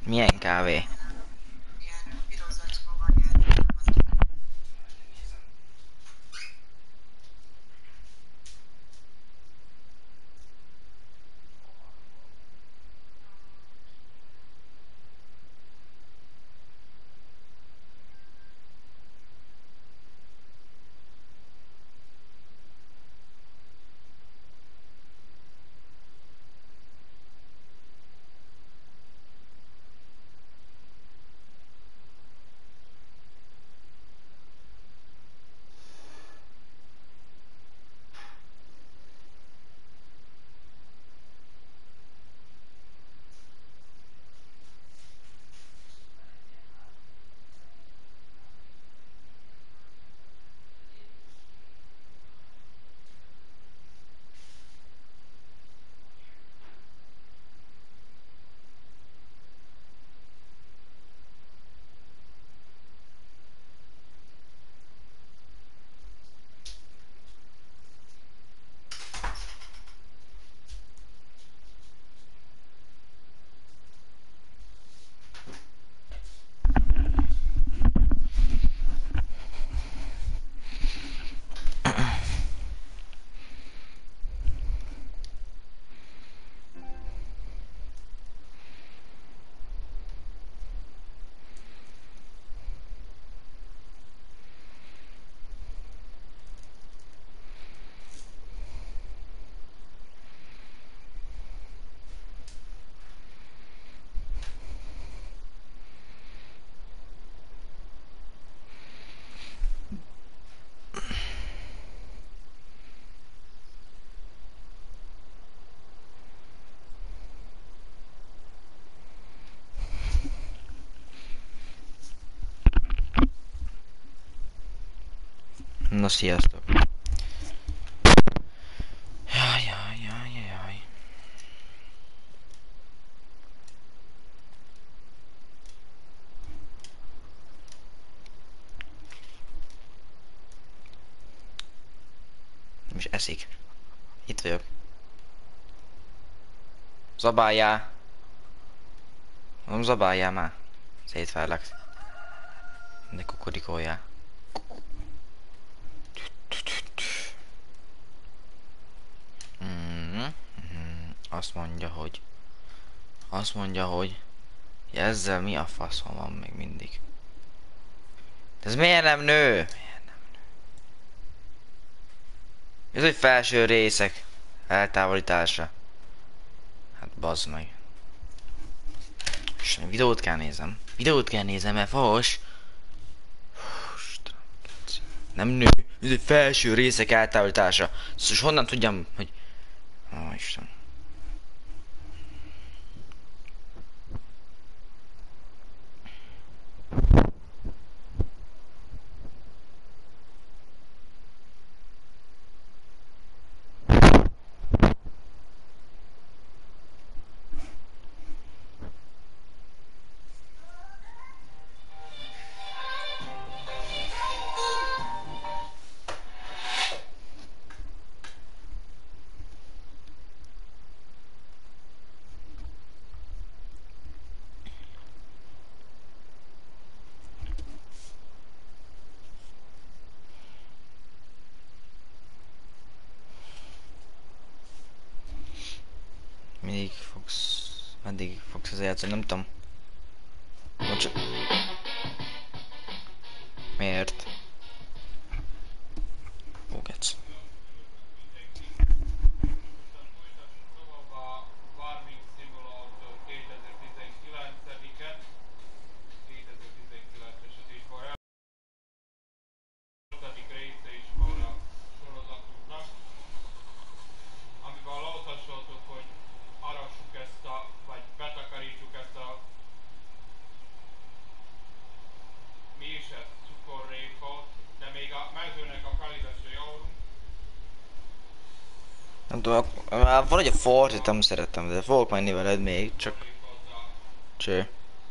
Milyen kávé? Na, sziasztok! Jaj. Nem is eszik. Itt vagyok. Zabáljál! Nem zabáljál már. Szétverlek. De kukorikóljál. Azt mondja, hogy ezzel mi a faszom van még mindig. De ez miért nem nő? Ez egy felső részek eltávolítása. Hát bazd meg. És videót kell nézem, mert fos. Nem nő. Ez egy felső részek eltávolítása. Szóval honnan tudjam, hogy... Ó, Isten. Meddig fogsz ezzel játszani, nem tudom. Bocs. Miért? Ó, gec. Nem tudom, valahogy a Fortit nem szerettem, de fogok menni veled még, csak... Cső.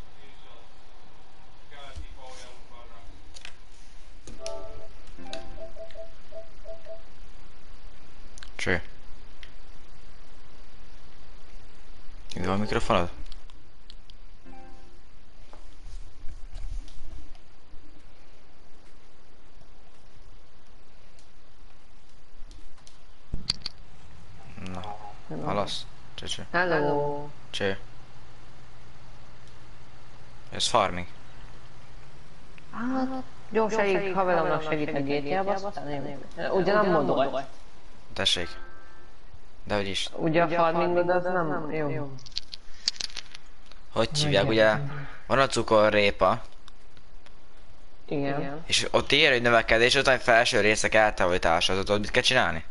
Cső. Mi van a mikrofonod? Halasz? Cső. Hello. Cső. Ez farming. Hát, gyorsaig haveromnak segítek GTA-ba, aztán én... Ugye nem modolt. Tessék. Dehogy is. Ugye a farmingod az nem jó. Hogy hívják, ugye? Van a cukorrépa, Igen. és ott ír, hogy növekedés, utána felső részek eltávolítása, az tudod, mit kell csinálni?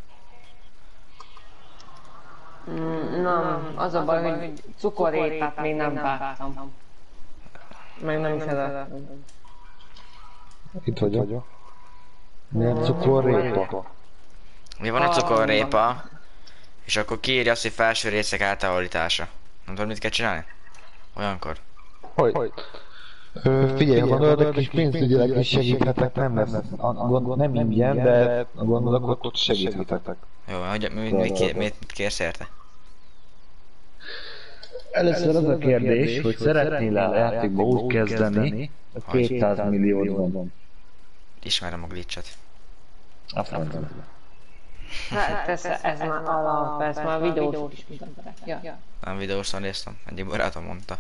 Nem, az a baj, hogy cukorrépát még nem vágtam. Meg nem is szeretem. Itt vagyok. Miért cukorrépa? Ugye van a cukorrépa, és akkor kiírja azt, hogy felső részek eltávolítása. Nem tudod, mit kell csinálni? Olyankor. Hogy? Figyelj, ha gondolod, kis pénzügyileg is segíthetek, nem lesz. Nem ingyen, de gondolok, ott segíthetek. Jó, hogy mit kérsz érte? Először az a kérdés, hogy szeretnél a játékba úgy kezdeni, a 200 millióban. Ismerem a glitchet. A francba. Persze, ez már alap, ez már videós is mutatták. Ja. Nem videósan néztem, egyik barátom mondta.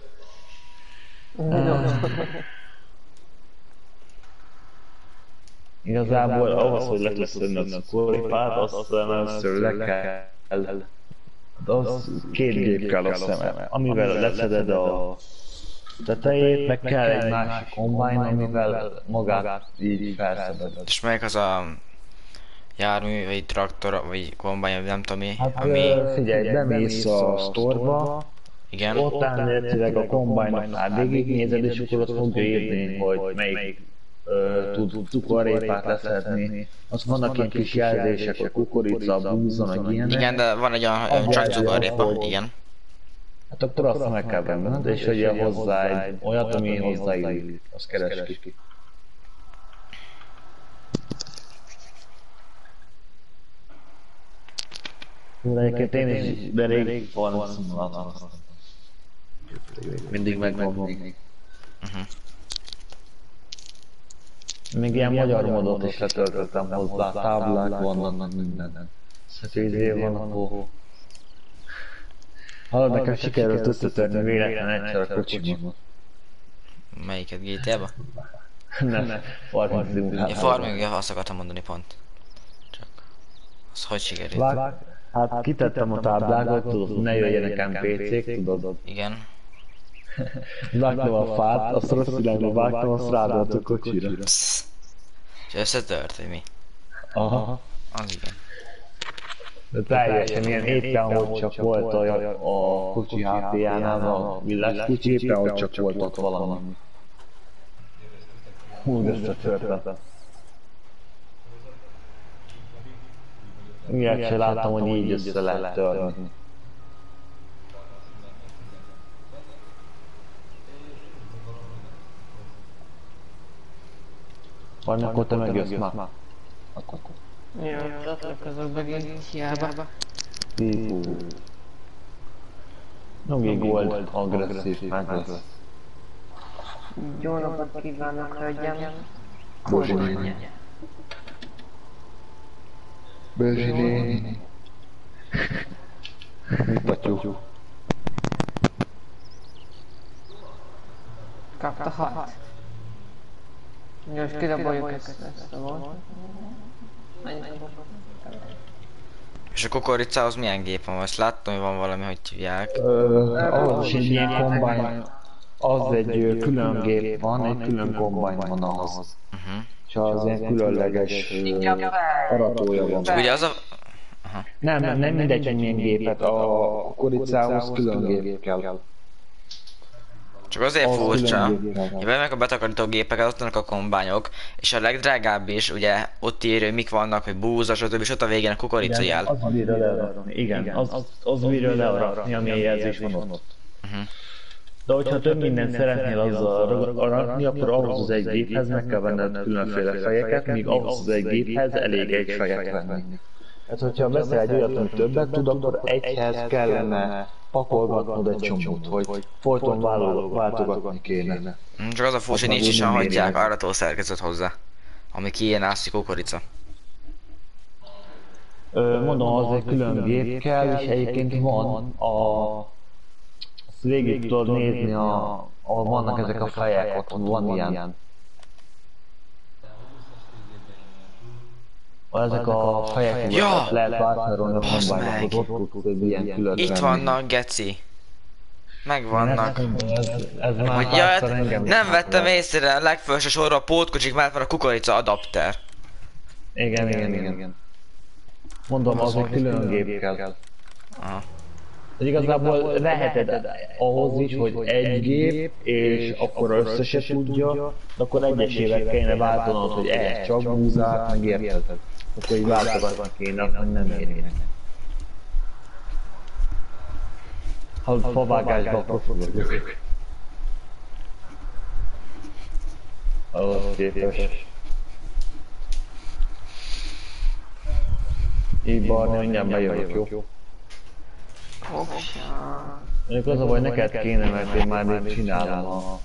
Igazából ahhoz, hogy le tudsz szedni a cukorrépát, azt először le kell. Az két gép kell, azt hiszem, amivel leszeded a tetejét, meg kell egy másik combine, amivel magát így felszeded. És melyik az a jármű, vagy traktor, vagy kombány, nem tudom mi, Hát ami... figyelj, bemész a sztorba, Igen? ott elméletileg a combine-nál végignézed, és akkor ott fogja írni, hogy melyik tud cukorrépát leszedni. Azt vannak ilyen kis jelzések, a kukorica, a búza, meg ilyenek. Igen, de van egy olyan csak cukorrépa, igen. Hát akkor azt meg kell benned, és hogy hozzá egy olyat, ami hozzáillik, azt keres ki. De egyébként én is, de rég van színvonalat. Mindig megvan még. Még ilyen magyar modot is letöltöttem hozzá, táblák vannak minden. Szötőzé van, akkor... Hallod, nekem sikerült összetörni véletlen egyszer a kocsimat. Melyiket, GTA-ba? Nem, Farming Simulator. Ja, Farming, ja, azt akartam mondani pont. Csak... Az hogy sikerült? Hát kitettem a táblákat, tudod, ne jöjjenek NPC-k, tudod. Igen. Vágtam a fát, azt rossz irányba vágtam, azt rádalt a kocsira. Psz. És összetört, vagy mi? Aha. Az igen. De teljesen ilyen éppen, hogy csak volt a kocsi hátuljánál, a villás kocsi, éppen, hogy csak volt ott valami. Úgy összetörtem. Miért se láttam, hogy így össze lehet törni. Vagy akkor te megjössz már? Akkor. Jó, csatlakozok megint hiába. Nogi Gold agresszív, meg lesz. Jó napot kívánok, hölgyem. Bozsi néni. Bozsi néni. Mit patyú? Kapta 6. Most kiraboljuk ezt a volt. És a kukoricához milyen gép van? Azt láttam, hogy van valami, hogy hívják. Ahhoz is egy ilyen combine. Az egy külön gép van, egy külön combine van ahhoz. És az ilyen különleges aratója van. Csak ugye az a... Nem mindegy, hogy milyen gépet, a kukoricához külön gép kell. Csak azért furcsa, hogy meg a betakarító gépeket, ott vannak a kombányok, és a legdrágább is, ugye, ott írja, hogy mik vannak, hogy búza, stb. És ott a végén a kukorica jel. Az bírja learatni, igen, az bírja learatni, ami a jelzés van ott. De hogyha több mindent szeretnél azzal aratni, akkor ahhoz az egy géphez meg kell venned különféle fejeket, míg ahhoz az egy géphez elég egy fejet venni. Hát hogyha veszel egy olyat, hogy többet tud, akkor egyhez kellene pakolgatnod egy csomót, hogy folyton váltogatni kéne. Csak az a furcsa, nincs is, hagyják arató szerkezet hozzá, ami ki ilyen ászi kukorica. Mondom, az egy külön gép kell, és egyébként van azt végig tudod nézni, ahol vannak ezek a fejek, ott van ilyen. Ezek a fejek, ja! lehet vásárolni a Basz meg! kombájnot, ott tudsz egy ilyen külön Itt vannak, geci. Megvannak. Ez már Ja, hát párszor engem is nem vettem megvan. észre a legfelső sorra a pótkocsik mellett van a kukorica adapter. Igen. Mondom, az egy külön gép kell. Aha. De igazából leheted ahhoz is, hogy egy gép, és akkor összeset tudja, de akkor egyesével kéne váltanod, hogy ehhez csak búzát, meg érted. Akkor így váltogatni kéne, hogy nem érjenek. Ha favágásban profi vagyok. Ahhoz képes. Így Barni, mindjárt bejövök, jó? Hoppsa. Mondjuk az a baj, neked kéne, mert én már itt csinálom a...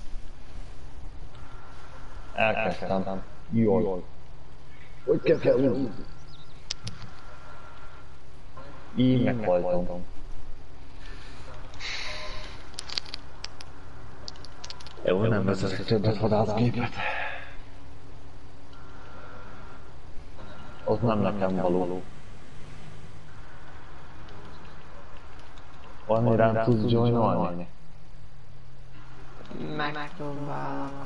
Elkezdtem. Jól. Hogy kell felhúzni? Így meghaltam. Jó, nem vezetek többet vadászgépet. Az nem nekem való. Van rám tudsz joinolni? Megpróbálok.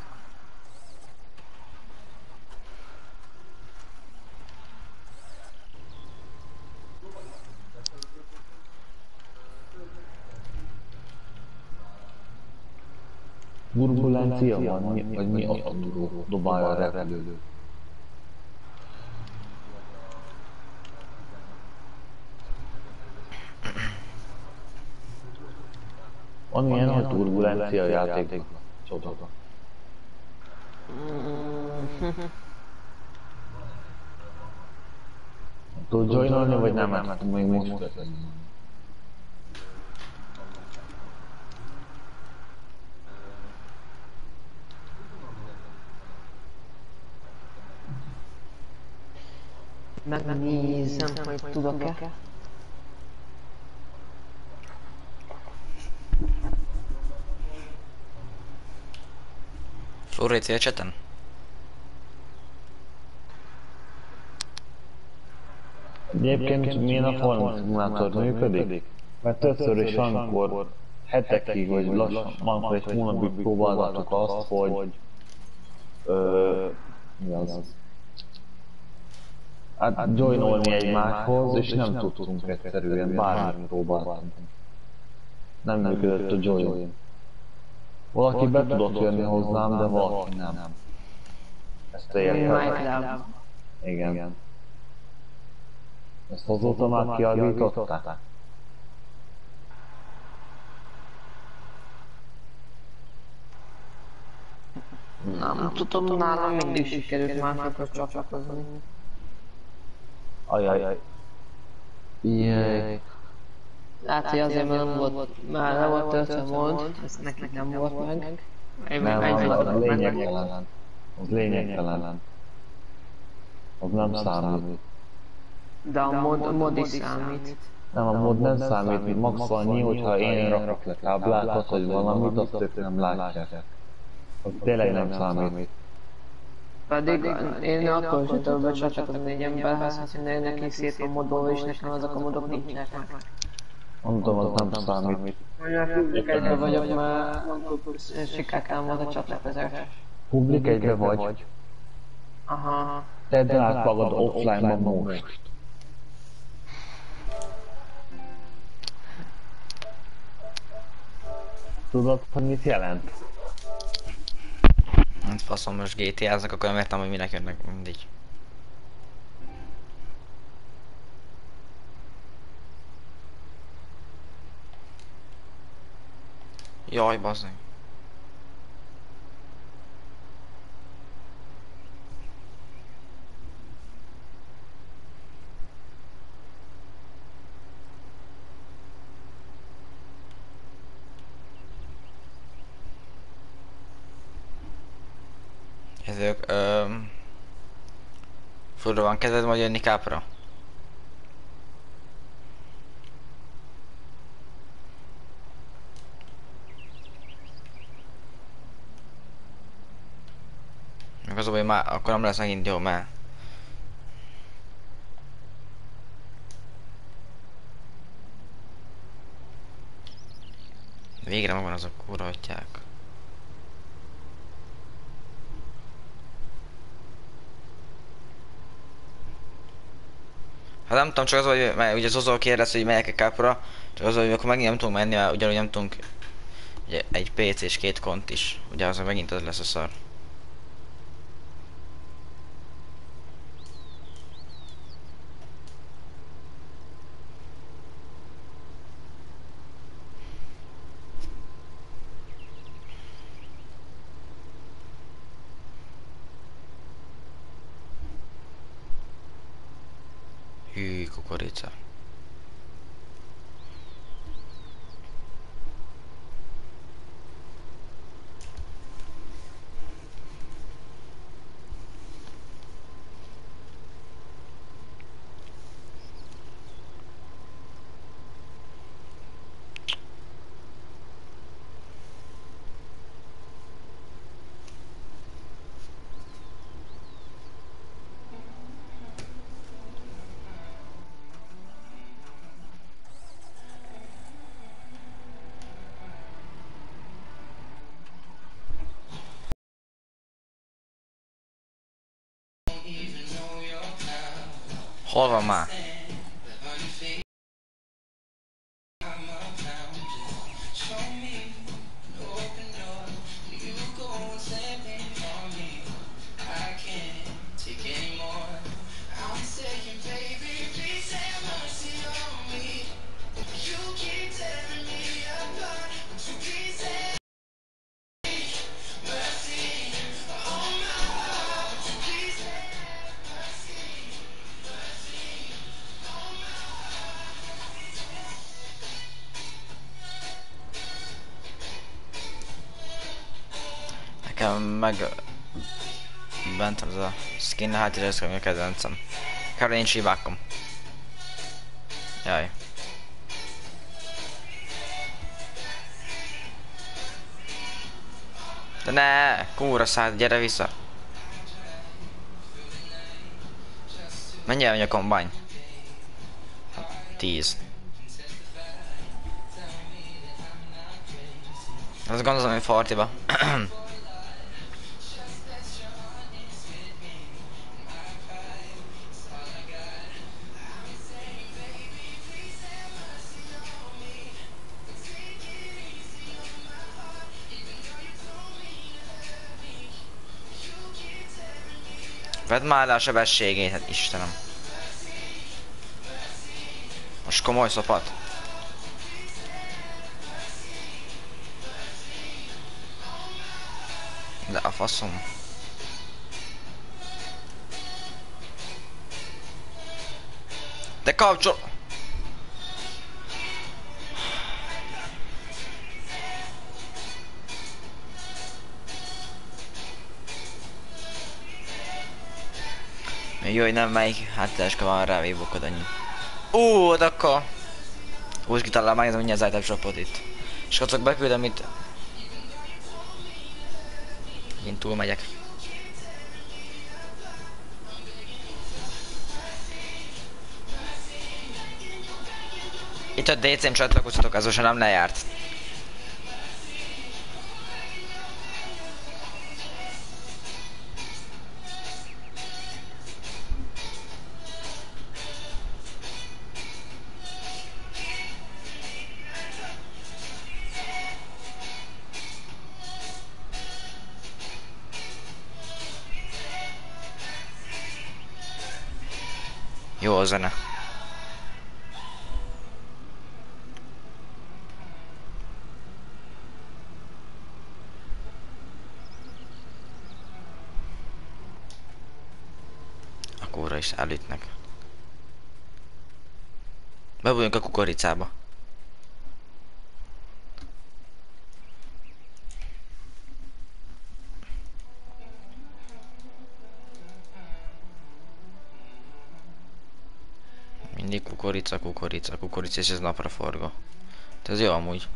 Turbulencia van, vagy mi ott dobálja a repülő? Van ilyen, hogy turbulencia a játékban. Csoda. Tud joinolni, vagy nem? Hát még most kezdem. Megnézem, hogy tudok-e. Furréci a cseten? Egyébként milyen a Farming Simulator működik? Mert többször is van, amikor hetekig, vagy lassan, van, egy hónapig próbálgatok azt, hogy... mi az? Hát joinolni egymáshoz, és nem tudtunk egyszerűen bármit próbáltunk. Nem működött a join. Valaki be tudott jönni hozzám, de valaki nem. Ezt értem. Igen. Ezt azóta már kiállították? Nem tudom, nálam mindig sikerült másokhoz csatlakozni. Ajaj. Jaj. Lehet, hogy azért, mert nem volt, már le volt töltve mond, ez nekik nem volt meg. Nem, az lényegtelen. Az lényegtelen. Az nem számít. De a mod is számít. Nem, a mod nem számít, max annyi, hogyha én rakok le táblákat, vagy valamit, azt ők nem látják. Az tényleg nem számít. Pedig én akkor sem többet csatlakozom négy emberhez, hogy nekik szét a modol, és nekem azok a modok nincsenek meg. Mondom, az nem számít. Publik egybe vagyok, mert sikertelen volt a csatlakozás. Publik egybe vagy? Aha. Tedd át magad offline-ban most. Tudod, hogy mit jelent? Hát faszom, most GTA-znak, akkor nem értem, hogy minek jönnek, mindig. Jaj, bazdmeg. Ezek, furra van kezed majd jönni kápra? Meg az a baj, már akkor nem lesz megint jó, mert... Végre megvan az a kurva atyák. Hát nem tudom, csak az, hogy mert ugye Zozó kérdez, hogy melyek a kápra, csak az, hogy akkor megint nem tudunk menni, mert ugyanúgy nem tudunk ugye, egy PC és 2 kont is. Ugye az megint az lesz a szar. Hű, kukorica. Hol van már? Nekem meg... bent az a skin, hát ez a kedvencem. Kár én csívákom. Jaj. De ne! Kúra szállt, gyere vissza! Mennyi elmegy a kombány? 10. Az gondolom, hogy fartiba. Vedd már le a sebességét, hát Istenem. Most komoly szopat. De a faszom. De kapcsol... Jó, hogy nem melyik háttereske van rá, vébokod annyi. De akkor... Úgy kitalál, megnézem mindjárt az item shopot itt. És akkor beküldöm itt. Én túl megyek. Itt a DC-m csatlakoztatok, az most nem lejárt. Jó a zene. Akkora is állítnak. Bebújjunk a kukoricába. Mindig kukorica, kukorica, kukorica, és ez napra forgó. Ez jó amúgy.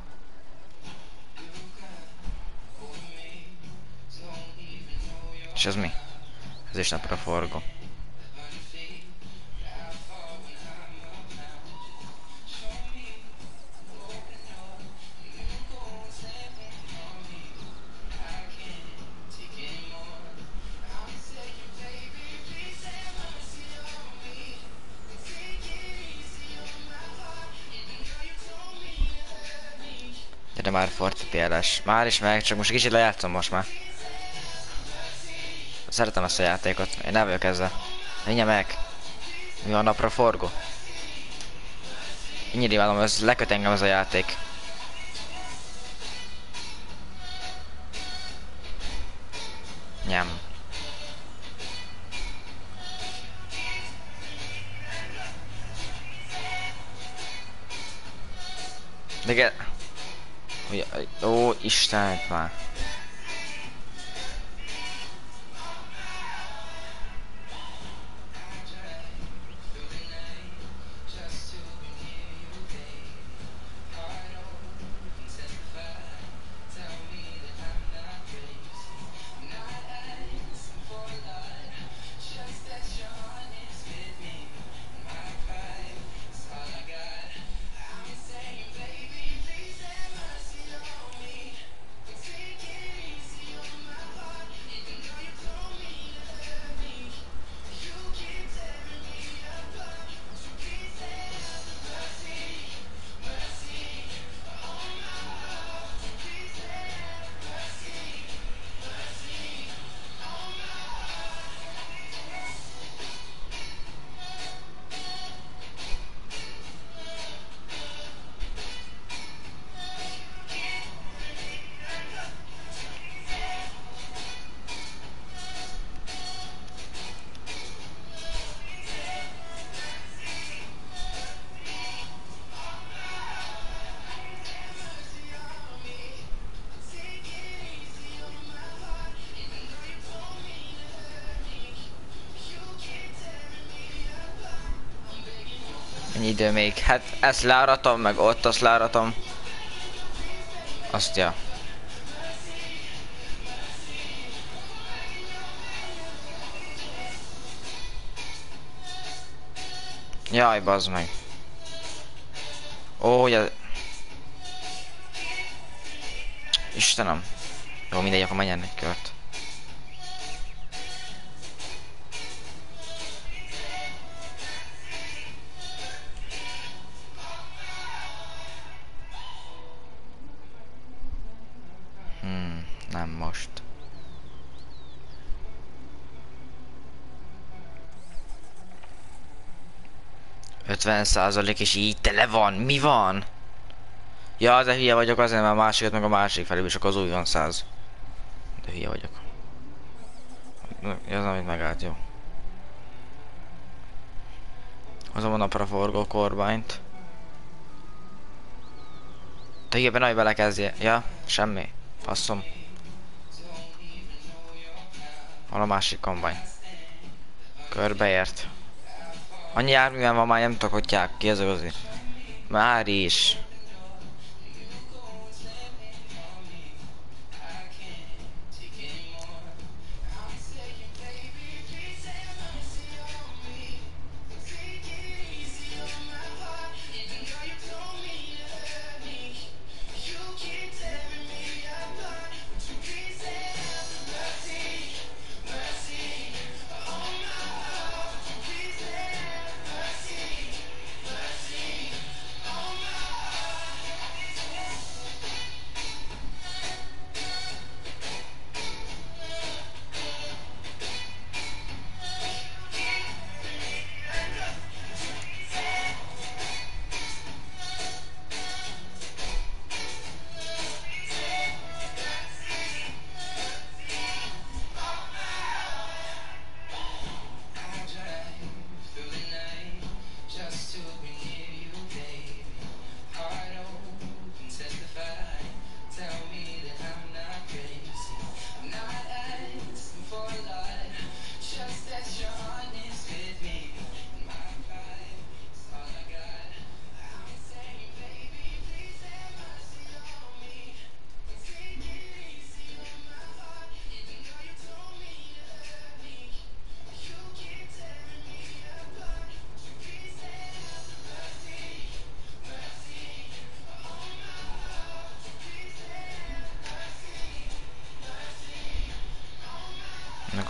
És ez mi? Ez is napra forgó. Gyere már fortepélés. Már is meg, csak most kicsit lejátszom most már. Szeretem ezt a játékot, én nem vagyok ezzel. Menjen meg! Mi van napra forgó? Én imádom, ez leköt engem ez a játék. Nyám. De ó, Istenet már. Ennyi idő még. Hát ezt leáratom, meg ott azt leáratom. Azt ja. Jaj, bazd meg. Ó, ja. Istenem. Jó, mindegy, akkor menjen egy kört. Nem most. %50 és így tele van. Mi van? Ja, de hülye vagyok azért, mert a másikat meg a másik felé, és akkor az új van 100. De hülye vagyok. Ez amit megállt, jó. Hozom a napra forgó kormányt. Te hülyében nagy belekezdje. Ja, semmi. Faszom. Van a másik kombány. Körbeért. Annyi járműven van már, nem tudok, hogy ki ez igazi. Már is.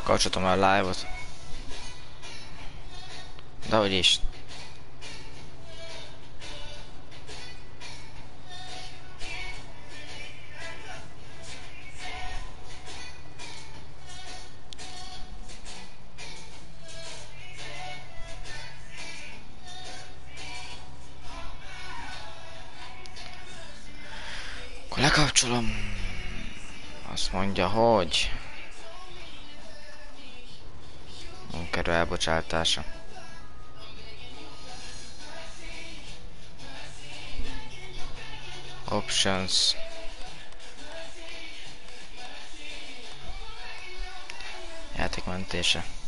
Lekapcsoltam a live-ot. De hogy is. Akkor lekapcsolom. Azt mondja, hogy munkerő elbocsátása. Options. Játékmentése.